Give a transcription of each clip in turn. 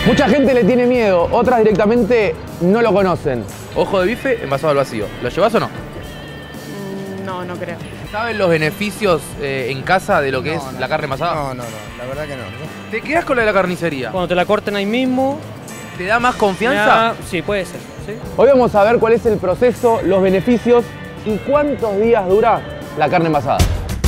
Mucha gente le tiene miedo, otras directamente no lo conocen. Ojo de bife envasado al vacío. ¿Lo llevas o no? No, no creo. ¿Saben los beneficios en casa de lo que es la carne envasada? No, la verdad que no. ¿Te quedás con la de la carnicería? Cuando te la corten ahí mismo. ¿Te da más confianza? Sí, puede ser. ¿Sí? Hoy vamos a ver cuál es el proceso, los beneficios y cuántos días dura la carne envasada.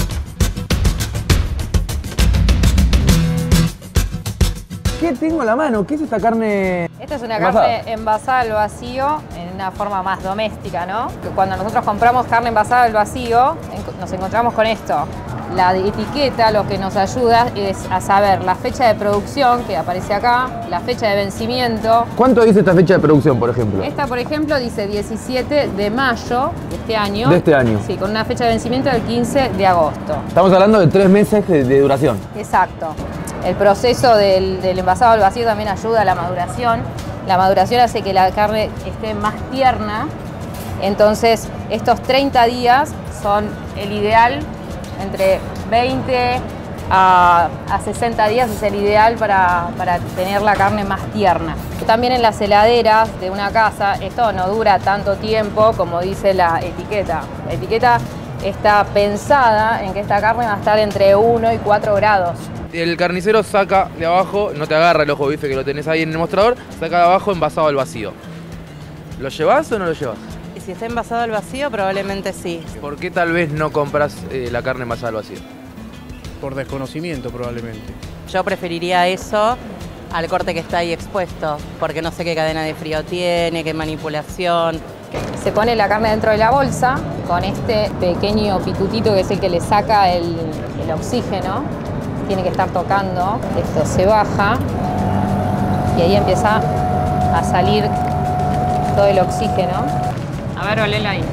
¿Qué tengo en la mano? ¿Qué es esta carne? Esta es una envasada? carne envasada al vacío en una forma más doméstica, ¿no? Que cuando nosotros compramos carne envasada al vacío, nos encontramos con esto. La etiqueta lo que nos ayuda es a saber la fecha de producción, que aparece acá, la fecha de vencimiento. ¿Cuánto dice esta fecha de producción, por ejemplo? Esta, por ejemplo, dice 17 de mayo de este año. De este año. Sí, con una fecha de vencimiento del 15 de agosto. Estamos hablando de 3 meses de duración. Exacto. El proceso del envasado al vacío también ayuda a la maduración. La maduración hace que la carne esté más tierna. Entonces, estos 30 días son el ideal. Entre 20 a 60 días es el ideal para tener la carne más tierna. También en las heladeras de una casa, esto no dura tanto tiempo como dice la etiqueta. La etiqueta está pensada en que esta carne va a estar entre 1 y 4 grados. El carnicero saca de abajo, no te agarra el ojo de bife que lo tenés ahí en el mostrador, saca de abajo envasado al vacío. ¿Lo llevas o no lo llevas? Si está envasado al vacío, probablemente sí. ¿Por qué tal vez no compras la carne envasada al vacío? Por desconocimiento probablemente. Yo preferiría eso al corte que está ahí expuesto, porque no sé qué cadena de frío tiene, qué manipulación. Se pone la carne dentro de la bolsa con este pequeño pitutito que es el que le saca el oxígeno. Tiene que estar tocando, esto se baja y ahí empieza a salir todo el oxígeno. A ver, olela ahí.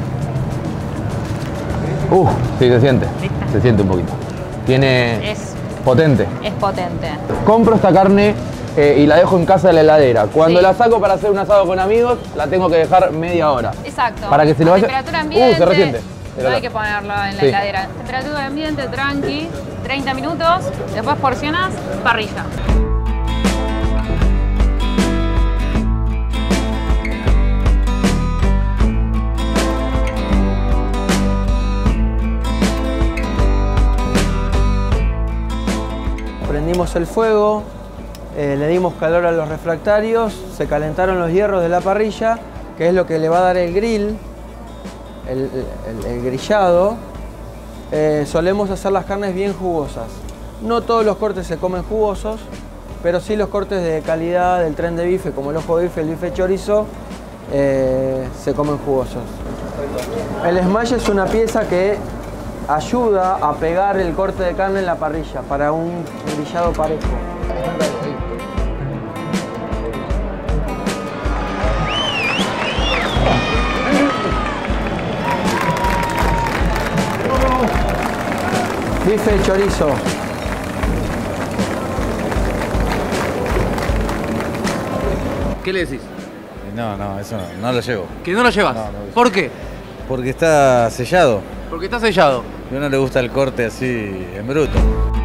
Sí, se siente. ¿Lista? Se siente un poquito. Tiene... Es potente. potente. Compro esta carne y la dejo en casa de la heladera. Cuando Sí. la saco para hacer un asado con amigos, la tengo que dejar media hora. Exacto. Para que se le vaya... Temperatura ambiente. se resiente. No hay que ponerlo en la Sí. heladera. Temperatura ambiente, tranqui, 30 minutos, después porcionas, parrilla. Prendimos el fuego, le dimos calor a los refractarios, se calentaron los hierros de la parrilla, que es lo que le va a dar el grill, el grillado. Solemos hacer las carnes bien jugosas. No todos los cortes se comen jugosos, pero sí los cortes de calidad del tren de bife, como el ojo de bife, el bife chorizo, se comen jugosos. El smash es una pieza que ayuda a pegar el corte de carne en la parrilla para un grillado parejo. Bife de chorizo. ¿Qué le decís? No, eso no lo llevo. ¿Que no lo llevas? No. ¿Por qué? Porque está sellado. Porque está sellado. Y a uno le gusta el corte así en bruto.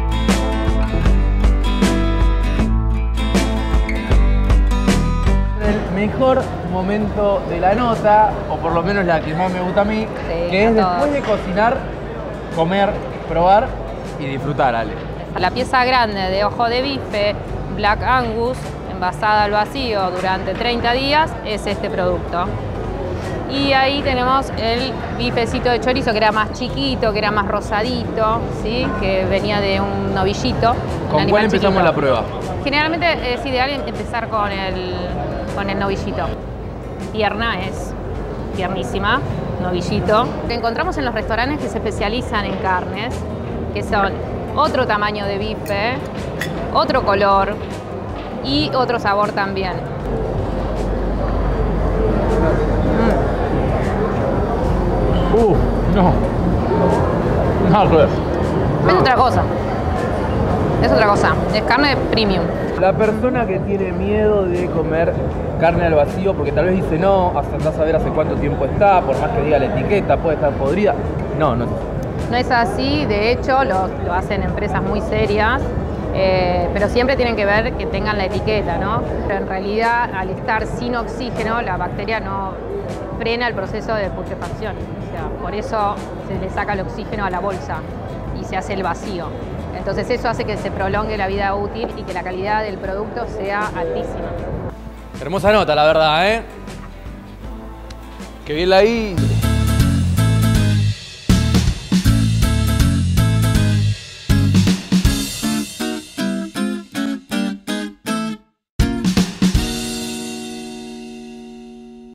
El mejor momento de la nota, o por lo menos la que más me gusta a mí, Sí, que es a todos. después de cocinar, comer, probar y disfrutar, Ale. La pieza grande de ojo de bife, Black Angus, envasada al vacío durante 30 días, es este producto. Y ahí tenemos el bifecito de chorizo, que era más chiquito, que era más rosadito, ¿sí? Que venía de un novillito. ¿Con cuál empezamos la prueba? Generalmente es ideal empezar con el novillito. Tierna es, tiernísima, novillito. Que encontramos en los restaurantes que se especializan en carnes, que son otro tamaño de bife, otro color y otro sabor también. No. No, pues. Es otra cosa. Es otra cosa. Es carne premium. La persona que tiene miedo de comer carne al vacío, porque tal vez dice no, hasta andás a ver hace cuánto tiempo está, por más que diga la etiqueta, puede estar podrida. No es así. No es así, de hecho lo hacen empresas muy serias Pero siempre tienen que ver que tengan la etiqueta, ¿no? Pero en realidad, al estar sin oxígeno, la bacteria no frena el proceso de putrefacción. O sea, por eso se le saca el oxígeno a la bolsa y se hace el vacío. Entonces eso hace que se prolongue la vida útil y que la calidad del producto sea altísima. Hermosa nota, la verdad, ¿eh? Que bien ahí.